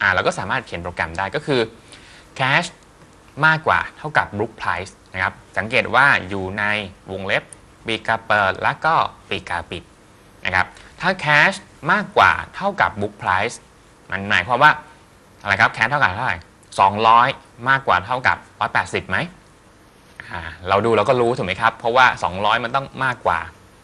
เราก็สามารถเขียนโปรแกรมได้ก็คือ cache มากกว่าเท่ากับ book price นะครับสังเกตว่าอยู่ในวงเล็บปีกาเปิดแล้วก็ปีกาปิดนะครับถ้า cache มากกว่าเท่ากับ book price มันหมายความว่าอะไรครับ cache เท่ากับเท่าไหร่200มากกว่าเท่ากับ180ไหมเราดูเราก็รู้ถูกไหมครับเพราะว่า200มันต้องมากกว่า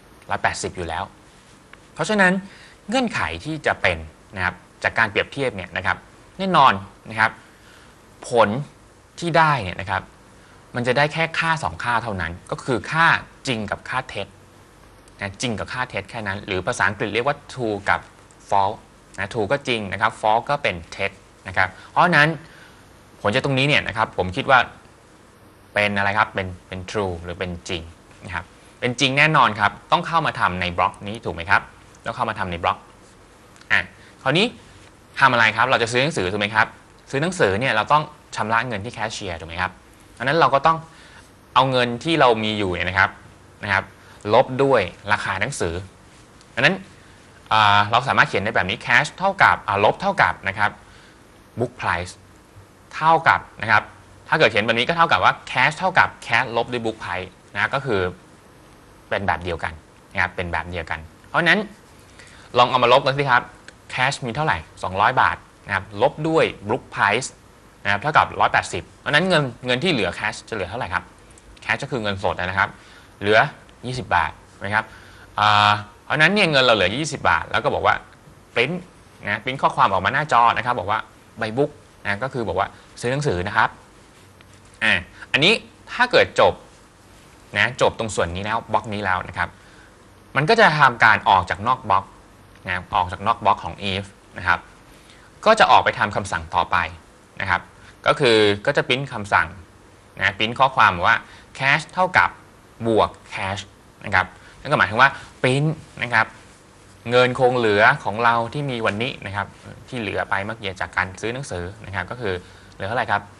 180อยู่แล้วเพราะฉะนั้นเงื่อนไขที่จะเป็นนะครับจากการเปรียบเทียบเนี่ยนะครับแน่นอนนะครับผลที่ได้เนี่ยนะครับมันจะได้แค่ค่า2ค่าเท่านั้นก็คือค่าจริงกับค่าเท็จนะจริงกับค่าเท็จแค่นั้นหรือภาษาอังกฤษเรียกว่า true กับ false นะ true ก็จริงนะครับ false ก็เป็นเท็จนะครับเพราะฉะนั้นผลจากตรงนี้เนี่ยนะครับผมคิดว่าเป็นอะไรครับเป็น true หรือเป็นจริงนะครับเป็นจริงแน่นอนครับต้องเข้ามาทำในบล็อกนี้ถูกไหมครับต้องเข้ามาทำในบล็อกคราวนี้ทำอะไรครับเราจะซื้อหนังสือถูกไหมครับซื้อหนังสือเนี่ยเราต้องชำระเงินที่แคชเชียร์ถูกไหมครับดังนั้นเราก็ต้องเอาเงินที่เรามีอยู่เนี่ยนะครับลบด้วยราคาหนังสือดังนั้นเราสามารถเขียนได้แบบนี้ cash เท่ากับลบเท่ากับนะครับ book price เท่ากับนะครับถ้าเกิดเขียนแบบนี้ก็เท่ากับว่า cash เท่ากับ cash ลบด้วย book price นะก็คือเป็นแบบเดียวกันนะครับเป็นแบบเดียวกันเพราะฉะนั้นลองเอามาลบกันสิครับ cash มีเท่าไหร่200 บาทนะครับลบด้วย book price นะครับเท่ากับ180เพราะนั้นเงินที่เหลือ cash จะเหลือเท่าไหร่ครับ cash ก็คือเงินสดนะครับเหลือ20 บาทนะครับเพราะนั้นเนี่ยเงินเราเหลือ20 บาทแล้วก็บอกว่าปริ้นข้อความออกมาหน้าจอนะครับบอกว่าใบบุ๊กนะก็คือบอกว่าซื้อหนังสือนะครับอันนี้ถ้าเกิดจบตรงส่วนนี้แล้วบล็อกนี้แล้วนะครับมันก็จะทำการออกจากนอกบล็อกนะออกจากนอกบล็อกของ if นะครับก็จะออกไปทำคำสั่งต่อไปนะครับก็คือก็จะปริ้นคำสั่งนะปริ้นข้อความว่า cash เท่ากับบวก cash นะครับนั่นก็หมายถึงว่าปริ้นนะครับเงินคงเหลือของเราที่มีวันนี้นะครับที่เหลือไปเมื่อกี้จากการซื้อหนังสือนะครับก็คือเหลือเท่าไหร่ครับ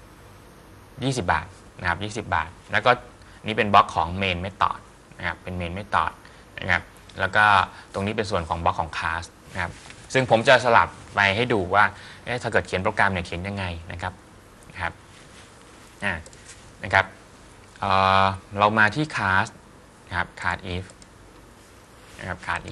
20 บาทนะครับ20 บาทแล้วก็นี่เป็นบล็อกของ main method นะครับเป็น main method นะครับแล้วก็ตรงนี้เป็นส่วนของบล็อกของ class นะครับซึ่งผมจะสลับไปให้ดูว่าถ้าเกิดเขียนโปรแกรมเนี่ยเขียนยังไงนะครับเรามาที่ class นะครับ class if นะครับ class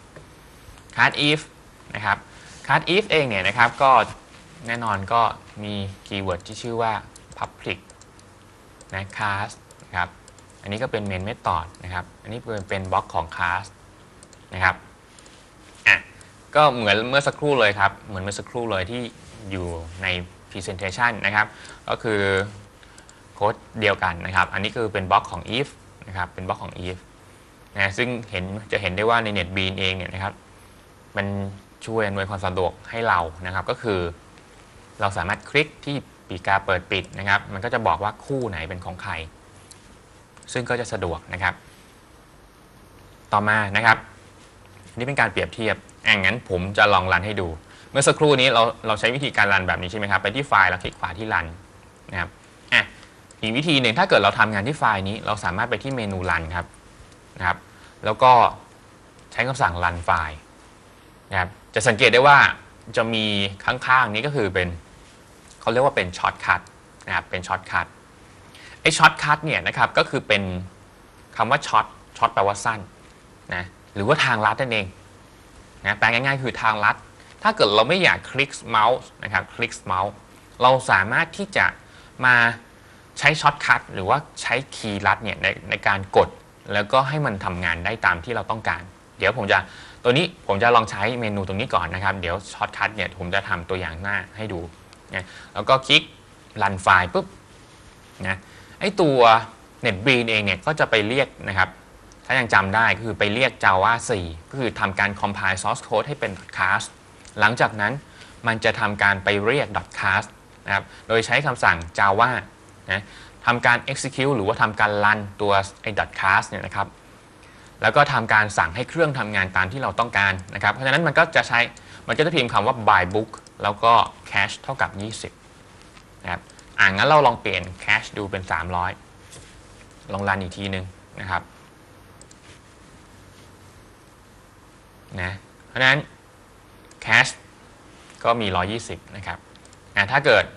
if นะครับ class if เองเนี่ยนะครับก็แน่นอนก็มีคีย์เวิร์ดที่ชื่อว่า public นะ class นะครับอันนี้ก็เป็น main method นะครับอันนี้เป็นบล็อกของ class นะครับก็เหมือนเมื่อสักครู่เลยครับเหมือนเมื่อสักครู่เลยที่อยู่ใน presentation นะครับก็คือโค้ดเดียวกันนะครับอันนี้คือเป็นบล็อกของ if นะครับเป็นบล็อกของ if นะซึ่งจะเห็นได้ว่าใน NetBeans เองเนี่ยนะครับมันช่วยอำนวยความสะดวกให้เรานะครับก็คือเราสามารถคลิกที่ปีกาเปิดปิดนะครับมันก็จะบอกว่าคู่ไหนเป็นของใครซึ่งก็จะสะดวกนะครับต่อมานะครับนี่เป็นการเปรียบเทียบงั้นผมจะลองรันให้ดูเมื่อสักครู่นี้เราใช้วิธีการรันแบบนี้ใช่ไหมครับไปที่ไฟล์แล้วคลิกขวาที่รันนะครับอีกวิธีหนึ่งถ้าเกิดเราทำงานที่ไฟล์นี้เราสามารถไปที่เมนูรันครับแล้วก็ใช้คำสั่งรันไฟล์นะครับจะสังเกตได้ว่าจะมีข้างๆนี้ก็คือเป็นเขาเรียกว่าเป็นช็อตคัทนะครับเป็นช็อตคัทไอ้ช็อตคัทเนี่ยนะครับก็คือเป็นคำว่าช็อตแปลว่าสั้นนะหรือว่าทางลัดนั่นเองนะแปลง่ายๆคือทางลัดถ้าเกิดเราไม่อยากคลิกเมาส์นะครับคลิกเมาส์เราสามารถที่จะมาใช้ช็อตคัทหรือว่าใช้คีย์ลัดเนี่ยในการกดแล้วก็ให้มันทำงานได้ตามที่เราต้องการเดี๋ยวผมจะลองใช้เมนูตรงนี้ก่อนนะครับเดี๋ยวช็อตคัทเนี่ยผมจะทำตัวอย่างหน้าให้ดูนะแล้วก็คลิกรันไฟล์ปุ๊บนะไอตัว NetBeans เองเนี่ยก็จะไปเรียกนะครับถ้ายังจำได้ก็คือไปเรียก Java 4ก็คือทำการ compile source code ให้เป็น .class หลังจากนั้นมันจะทำการไปเรียก .class นะครับโดยใช้คำสั่ง Java นะทำการ execute หรือว่าทำการรันตัวไอ้ .class เนี่ยนะครับแล้วก็ทำการสั่งให้เครื่องทำงานตามที่เราต้องการนะครับเพราะฉะนั้นมันก็จะพิมพ์คำว่า by book แล้วก็ cache เท่ากับ20นะครับงั้นเราลองเปลี่ยน cache ดูเป็น300ลองรันอีกทีนึงนะครับนะเพราะฉะนั้น cache ก็มี120นะครับถ้าเกิด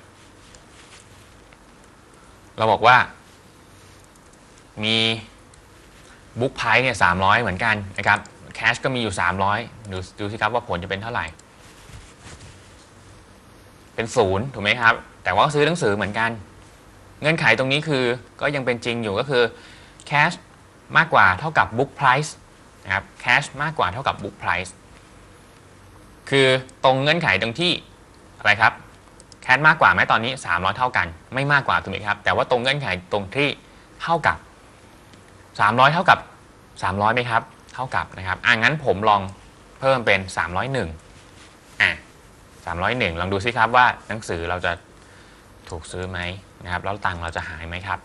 เราบอกว่ามีบุ๊กไพร์เนี่ย300เหมือนกันนะครับแคชก็มีอยู่300ดูสิครับว่าผลจะเป็นเท่าไหร่เป็น0ถูกไหมครับแต่ว่าซื้อหนังสือเหมือนกันเงื่อนไขตรงนี้คือก็ยังเป็นจริงอยู่ก็คือแคชมากกว่าเท่ากับบุ๊กไพรซ์นะครับแคชมากกว่าเท่ากับบุ๊กไพรซ์คือตรงเงื่อนไขตรงที่อะไรครับแคชมากกว่าไหมตอนนี้300เท่ากันไม่มากกว่าถูกไหมครับแต่ว่าตรงเงื่อนไขตรงที่เท่ากับ300เท่ากับ300ไหมครับเท่ากับนะครับงั้นผมลองเพิ่มเป็น301 301ลองดูสิครับว่าหนังสือเราจะถูกซื้อไหมนะครับแล้วตังค์เราจะหายไหมครับ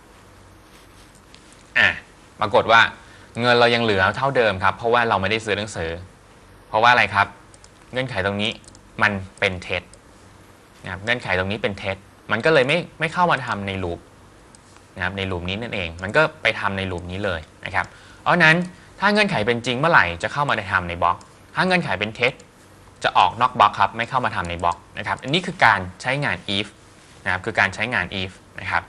ปรากฏว่าเงินเรายังเหลือเท่าเดิมครับเพราะว่าเราไม่ได้ซื้อหนังสือเพราะว่าอะไรครับเงื่อนไขตรงนี้มันเป็นเท็จนะครับเงื่อนไขตรงนี้เป็นเท็จมันก็เลยไม่เข้ามาทำในลูปนะครับในลูปนี้นั่นเองมันก็ไปทำในลูปนี้เลยนะครับเพราะนั้นถ้าเงื่อนไขเป็นจริงเมื่อไหร่จะเข้ามาทำในบล็อกถ้าเงื่อนไขเป็นเท็จจะออกนอกบล็อกครับไม่เข้ามาทำในบล็อกนะครับอันนี้คือการใช้งาน if นะครับคือการใช้งาน if นะครับ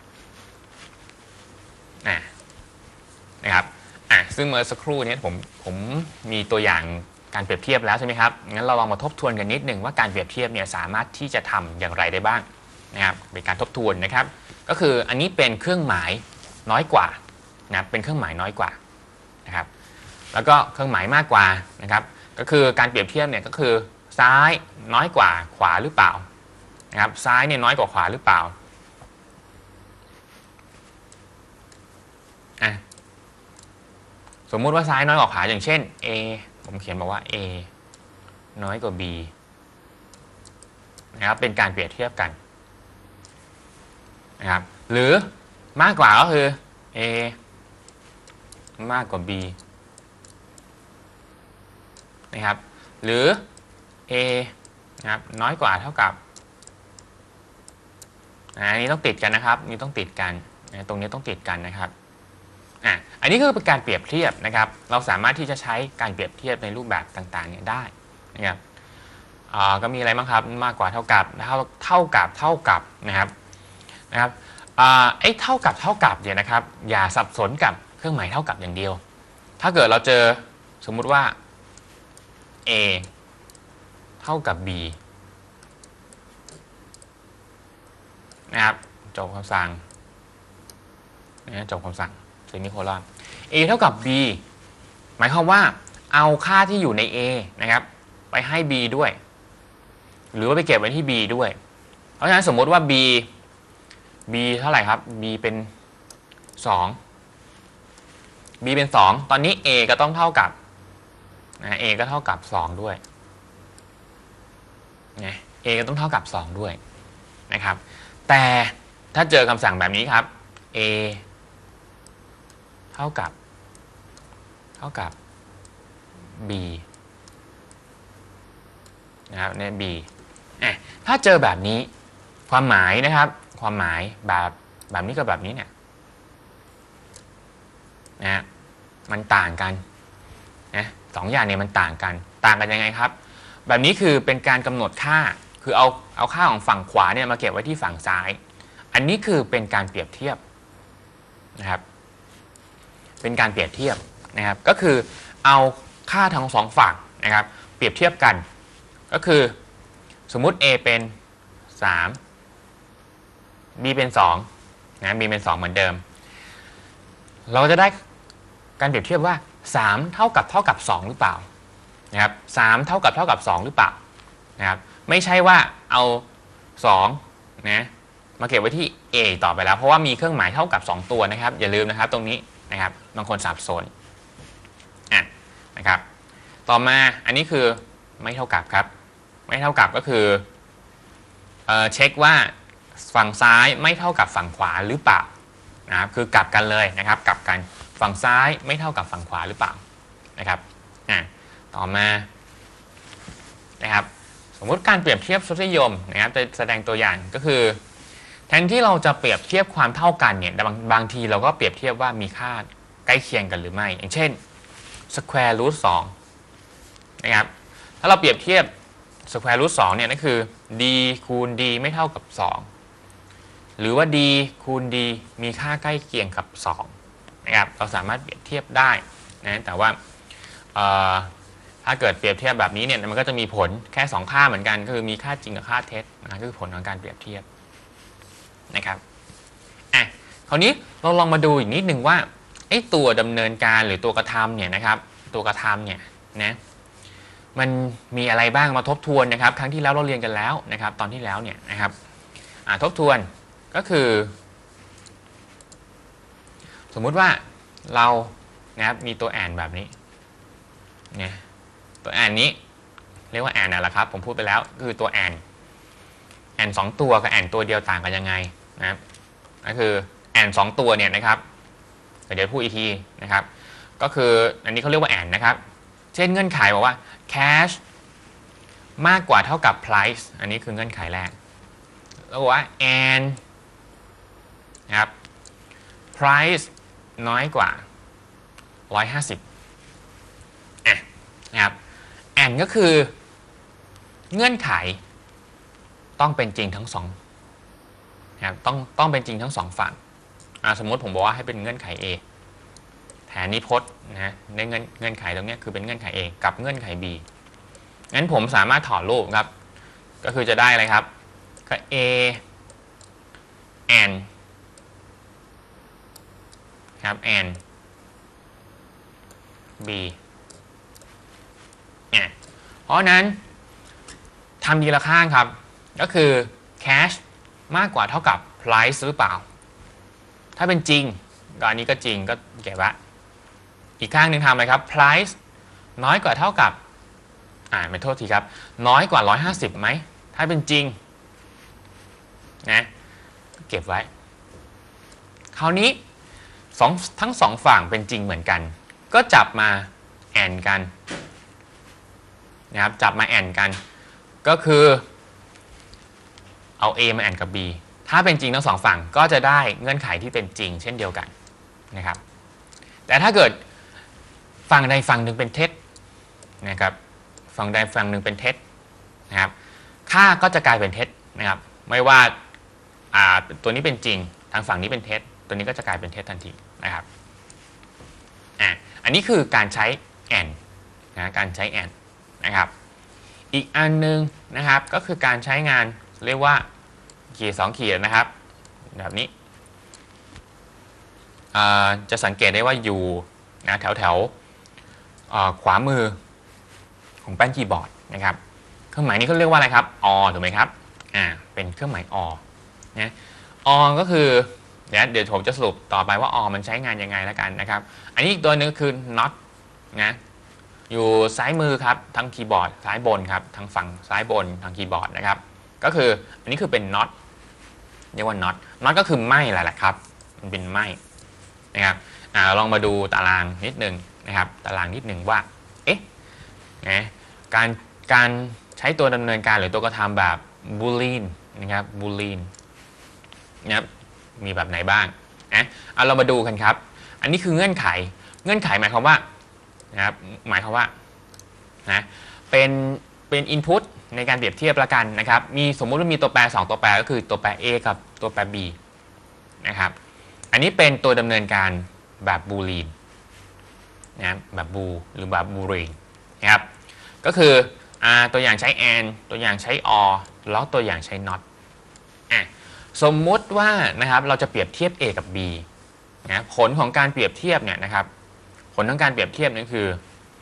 ซึ่งเมื่อสักครู่นี้ผมมีตัวอย่างการเปรียบเทียบแล้วใช่ไหมครับงั้นเราลองมาทบทวนกันนิดหนึ่งว่าการเปรียบเทียบเนี่ยสามารถที่จะทำอย่างไรได้บ้างนะครับเป็นการทบทวนนะครับก็คืออันนี้เป็นเครื่องหมายน้อยกว่านะเป็นเครื่องหมายน้อยกว่านะครับแล้วก็เครื่องหมายมากกว่านะครับก็คือการเปรียบเทียบเนี่ยก็คือซ้ายน้อยกว่าขวาหรือเปล่านะครับซ้ายเนี่ยน้อยกว่าขวาหรือเปล่าสมมุติว่าซ้ายน้อยกว่าขวาอย่างเช่น A ผมเขียนบอกว่า A น้อยกว่า B นะครับเป็นการเปรียบเทียบกันนะครับหรือมากกว่าก็คือ A มากกว่า B นะครับหรือ A นะครับน้อยกว่าเท่ากับอันนี้ต้องติดกันนะครับนี่ต้องติดกันตรงนี้ต้องติดกันนะครับอันนี้คือเป็นการเปรียบเทียบนะครับเราสามารถที่จะใช้การเปรียบเทียบในรูปแบบต่างๆเนี่ยได้นะครับก็มีอะไรบ้างครับมากกว่าเท่ากับเท่ากับนะครับไอ้เท่ากับเนี่ยนะครับอย่าสับสนกับเครื่องหมายเท่ากับอย่างเดียวถ้าเกิดเราเจอสมมุติว่า A เท่ากับ B นะครับจบคำสั่งจบคำสั่งเซมิโคลอน A เท่ากับ B หมายความว่าเอาค่าที่อยู่ใน A นะครับไปให้ B ด้วยหรือว่าไปเก็บไว้ที่ B ด้วยเพราะฉะนั้นสมมติว่า B เท่าไหร่ครับ B เป็น2 B เป็น2ตอนนี้ A ก็ต้องเท่ากับA ก็เท่ากับ2ด้วยA ก็ต้องเท่ากับ2ด้วยนะครับแต่ถ้าเจอคำสั่งแบบนี้ครับ A เท่ากับ B นะครับใน B ถ้าเจอแบบนี้ความหมายนะครับความหมายแบบนี้กับแบบนี้เนี่ยมันต่างกันสองอย่างเนี่ยมันต่างกันยังไงครับแบบนี้คือเป็นการกำหนดค่าคือเอาค่าของฝั่งขวาเนี่ยมาเก็บไว้ที่ฝั่งซ้ายอันนี้คือเป็นการเปรียบเทียบนะครับเป็นการเปรียบเทียบนะครับก็คือเอาค่าทั้งสองฝั่งนะครับเปรียบเทียบกันก็คือสมมุติ A เป็น3 B เป็น2B เป็น2เหมือนเดิมเราจะได้การเปรียบเทียบว่า3เท่ากับ2หรือเปล่านะครับ3เท่ากับ2หรือเปล่านะครับไม่ใช่ว่าเอา2มาเก็บไว้ที่ A ต่อไปแล้วเพราะว่ามีเครื่องหมายเท่ากับ2ตัวนะครับอย่าลืมนะครับตรงนี้นะครับบางคนสับสนนะครับต่อมาอันนี้คือไม่เท่ากับครับไม่เท่ากับก็คือเช็คว่าฝั่งซ้ายไม่เท่ากับฝั่งขวาหรือเปล่านะครับคือกลับกันเลยนะครับกลับกันฝั่งซ้ายไม่เท่ากับฝั่งขวาหรือเปล่านะครับต่อมานะครับสมมุติการเปรียบเทียบทศนิยมนะครับจะแสดงตัวอย่างก็คือแทนที่เราจะเปรียบเทียบความเท่ากันเนี่ยบางทีเราก็เปรียบเทียบว่ามีค่าใกล้เคียงกันหรือไม่อย่างเช่น square root 2นะครับถ้าเราเปรียบเทียบ square root 2เนี่ยนั่นคือ d คูณ d ไม่เท่ากับ2หรือว่า d คูณ d มีค่าใกล้เคียงกับ2นะครับเราสามารถเปรียบเทียบได้นะแต่ว่าถ้าเกิดเปรียบเทียบแบบนี้เนี่ยมันก็จะมีผลแค่2ค่าเหมือนกันก็คือมีค่าจริงกับค่าเท็จนะก็คือผลของการเปรียบเทียบนะครับคราวนี้เราลองมาดูอีกนิดหนึ่งว่าไอ้ตัวดำเนินการหรือตัวกระทำเนี่ยนะครับตัวกระทำเนี่ยนะมันมีอะไรบ้างมาทบทวนนะครับครั้งที่แล้วเราเรียนกันแล้วนะครับตอนที่แล้วเนี่ยนะครับทบทวนก็คือสมมุติว่าเรานะครับมีตัวแอนแบบนี้เนี่ยตัวแอนนี้เรียกว่าแอนนั่นแหละครับผมพูดไปแล้วคือตัวแอน2ตัวกับแอนตัวเดียวต่างกันยังไงนะครับก็คือแอน2ตัวเนี่ยนะครับเดี๋ยวพูดอีกทีนะครับก็คืออันนี้เขาเรียกว่าแอนนะครับเช่นเงื่อนไขบอกว่า cash มากกว่าเท่ากับ price อันนี้คือเงื่อนไขแรกแล้วบอกว่า and นะครับ price น้อยกว่า150นะครับ and ก็คือเงื่อนไขต้องเป็นจริงทั้งสองนะครับต้องเป็นจริงทั้งสองฝั่งสมมติผมบอกว่าให้เป็นเงื่อนไข A แทนนิพจน์นะในเงื่อนไขตรงนี้คือเป็นเงื่อนไข A กับเงื่อนไข B งั้นผมสามารถถอดรูปครับก็คือจะได้อะไรครับก็ A and ครับ and B เพราะนั้นทำทีละข้างครับก็คือ cash มากกว่าเท่ากับ price หรือเปล่าถ้าเป็นจริงก็อันนี้ก็จริงก็เก็บไว้อีกข้างหนึ่งทำอะไรครับ price น้อยกว่าเท่ากับไม่โทษทีครับน้อยกว่า150ไหมถ้าเป็นจริงนะเก็บไว้คราวนี้ทั้งสองฝั่งเป็นจริงเหมือนกันก็จับมาแอนกันนะครับจับมาแอนกันก็คือเอา A มาแอนกับ B ถ้าเป็นจริงทั้งสองฝั่งก็จะได้เงื่อนไขที่เป็นจริงเช่นเดียวกันนะครับแต่ถ้าเกิดฝั่งใดฝั่งหนึ่งเป็นเท็จนะครับฝั่งใดฝั่งหนึ่งเป็นเท็จนะครับค่าก็จะกลายเป็นเท็จนะครับไม่ว่าตัวนี้เป็นจริงทางฝั่งนี้เป็นเท็จตัวนี้ก็จะกลายเป็นเท็จทันทีนะครับอันนี้คือการใช้ and นะการใช้ and นะครับอีกอันนึงนะครับก็คือการใช้งานเรียกว่าขีด2ขีดนะครับแบบนี้จะสังเกตได้ว่าอยู่นะแถวขวามือของแป้นคีย์บอร์ดนะครับเครื่องหมายนี้เขาเรียกว่าอะไรครับอถูกไหมครับเป็นเครื่องหมายนะก็คือเดี๋ยวผมจะสรุปต่อไปว่ามันใช้งานยังไงแล้วกันนะครับอันนี้อีกตัวนึงคือ not นะอยู่ซ้ายมือครับทางคีย์บอร์ดซ้ายบนครับทางฝั่งซ้ายบนทางคีย์บอร์ดนะครับก็คืออันนี้คือเป็น not เรียกว่า not ก็คือไม่แหละครับมันเป็นไม่นะครับลองมาดูตารางนิดนึงนะครับตารางนิดนึงว่าการใช้ตัวดำเนินการหรือตัวกระทำแบบ boolean นะครับ boolean นะครับมีแบบไหนบ้างเรามาดูกันครับอันนี้คือเงื่อนไขหมายความว่านะครับหมายความว่านะเป็น input ในการเปรียบเทียบละกันนะครับมีสมมุติว่ามีตัวแปร2ตัวแปรก็คือตัวแปร A กับตัวแปร B นะครับอันนี้เป็นตัวดำเนินการแบบ boolean นะแบบบูหรือแบบ boolean นะครับก็คือตัวอย่างใช้ and ตัวอย่างใช้ or แล้วตัวอย่างใช้ not สมมุติว่านะครับเราจะเปรียบเทียบ A กับ B นะผลของการเปรียบเทียบเนี่ยนะครับผลของการเปรียบเทียบนั่นคือ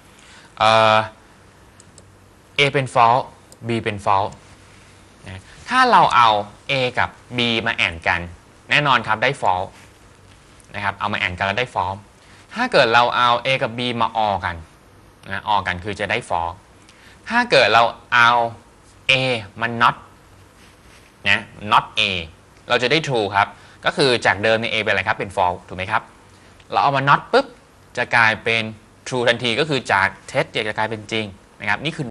A เป็น false B เป็น false นะถ้าเราเอา A กับ B มาแอนกันแน่นอนครับได้ false นะครับเอามาแอนกันแล้วได้ false ถ้าเกิดเราเอา A กับ B มา or กันนะ or กันคือจะได้ false ถ้าเกิดเราเอา A มัน not นะ not A เราจะได้ true ครับก็คือจากเดิมใน A เป็นอะไรครับเป็น false ถูกไหมครับเราเอามา not ปุ๊บจะกลายเป็น true ทันทีก็คือจากเท็จจะกลายเป็นจริงนะครับนี่คือ